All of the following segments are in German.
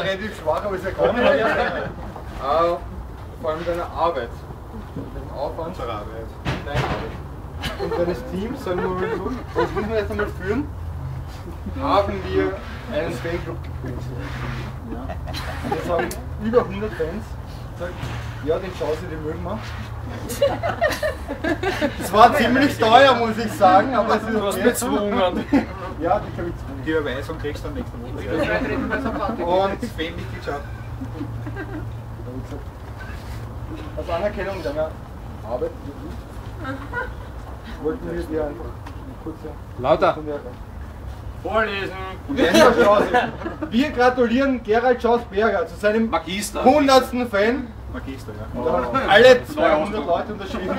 relativ schwach, aber ist ja gar nicht. Vor allem deine Arbeit. Den Aufwand. Unsere Arbeit. Deine Arbeit. Und deines Teams, sagen wir mal so, das müssen wir jetzt einmal führen, haben wir einen Fanclub gegründet. Ja. Wir sagen über 100 Fans, sagt, ja, den Chance, den mögen wir. Es war ziemlich teuer, muss ich sagen, aber es ist okay. Bezwungen. Ja, die kann ich bezwungen. Die Überweisung kriegst du dann nächste Woche. Und Fanmitgliedschaft. Als Anerkennung deiner Arbeit wollten wir dir einfach kurz lauter vorlesen. Wir gratulieren Gerald Schausberger zu seinem Magister. 100. Fan. Magister, ja. Oh. Alle 200 Leute unterschrieben.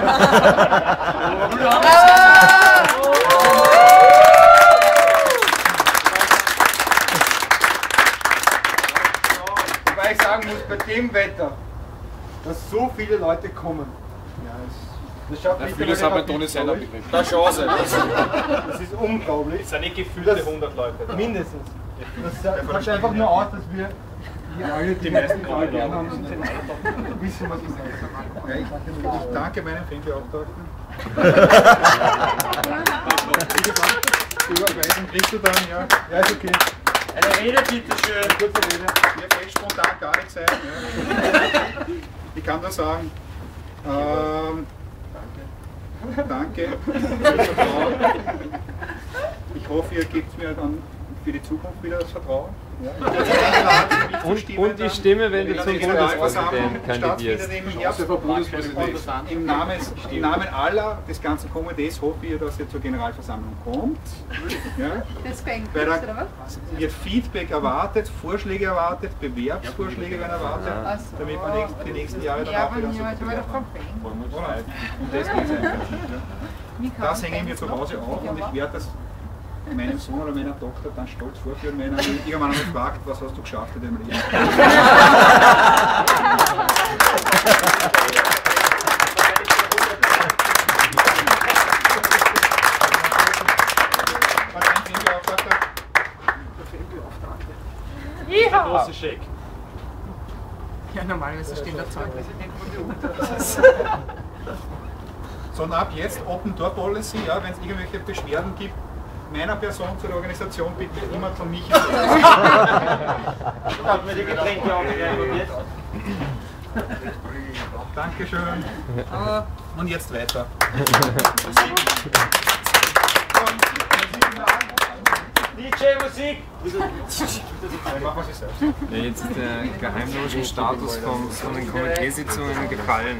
Wobei ich sagen muss, bei dem Wetter, dass so viele Leute kommen. Ja, das schafft nicht. Viele sind bei Toni Seiner begriffen. Der Chance. Das ist unglaublich. Es sind nicht gefühlte 100 Leute. Da. Mindestens. Das sagt einfach nur aus, dass wir alle, die meisten Leute gern haben, wissen, was ich sage. Ja, ich danke meinem Fanbeauftragten. Die Überweisung kriegst du dann, ja. Ja, ist okay. Eine Rede, bitteschön. Kurze Rede. Mir fällt spontan gar nichts ein. Ja. Ich kann nur sagen, danke. Ich hoffe, ihr gebt mir dann für die Zukunft wieder das Vertrauen. Ja. Und die Stimme, wenn du zum Bundespräsidenten kandidierst. Im Namen aller des ganzen Komitees hoffe ich, dass ihr zur Generalversammlung kommt. Ja. Da wird Feedback erwartet, Vorschläge erwartet, Bewerbsvorschläge werden erwartet, damit man die nächsten Jahre danach wieder so haben. Und das geht es einfach. Das hänge ich mir zu Hause auf und ich werde das meinem Sohn oder meiner Tochter dann stolz vorführen, wenn er mich irgendwann einmal fragt, was hast du geschafft in deinem Leben. Der große Scheck. Ja, normalerweise stehen da Zahlen. So, und ab jetzt Open Door Policy, ja, wenn es irgendwelche Beschwerden gibt, meiner Person zu der Organisation bitte immer von mich. Hat mir die Getränke auch nicht. Dankeschön. Und jetzt weiter. DJ Musik! Ja, jetzt ist der geheimnische Status von den Komiteesitzungen gefallen.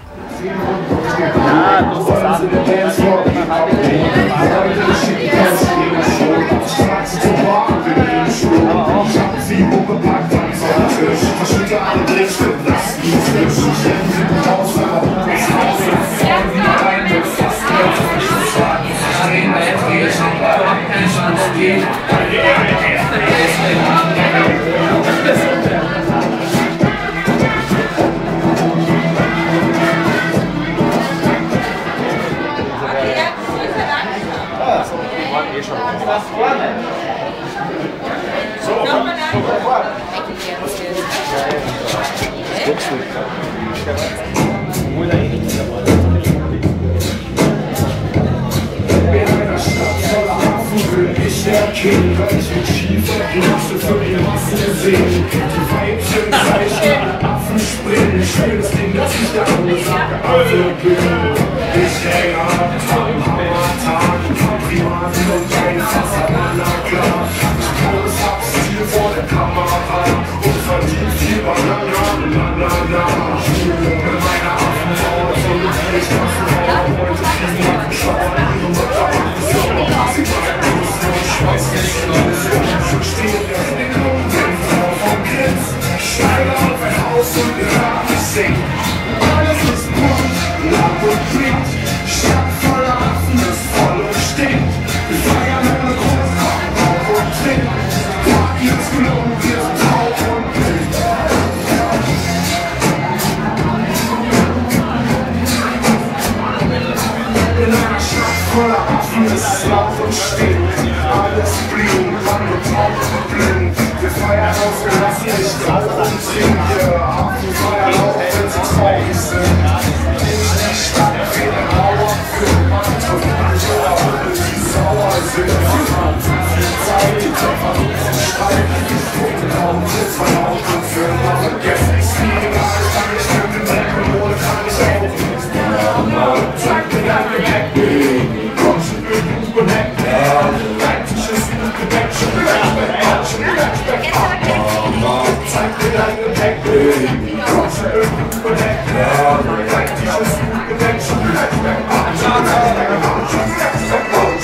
Ja, das ist Weil ich mit schiefer Grenze für die Massen sehen. Die Weibchen zeichnen, Affen springen. Schönes Ding, dass ich der andere sage, Affe bin. Ich hänge ab am Hammertag, Primaten und ein Fassaner, klar. Ich groß hab's Ziel vor der Kamera und verdient viel Banana. Mit meiner Affenhaut und ich Kassenhaut. Heute fliegen die Schauer, andere Mutter macht es sauber. Sie bleibt bloß nur Schweiß nicht los. So steht der Finger und den Frau vom Grinz. Steige auf ein Haus und wir hören mich singen. Alles ist bunt, laut und klingt. Stadt voller Affen ist voll und stinkt. Wir feiern mit einem Großkopf, Rauch und Trink. Party ist gelungen, wir sind taub und blind. In einer Stadt voller Affen ist es laut und stinkt. Alles blinkt, Mann und taub und blind. Wir feiern ausgelassen. und trinke Hafenfeuerlauf, wenn sie traurig sind. In der Stadt fehlen Mauern für Macht und Manche, die sauer sind. Zeit, die Versuch und Streit, die Stunden kaum Sitz, mein Auto für mal vergessen. Ich fliege gar nicht an, ich kann den Balkon ohne kann ich auf. Zeig mir dein Gepäck, Baby, komm schon mit dem Connect. Dein Tisch ist gut gedeckt, schon Gepäck. Zeig mir dein Gepäck, Baby, komm schon mit dem Connect. Dein Tisch ist gut gedeckt, schon Gepäck.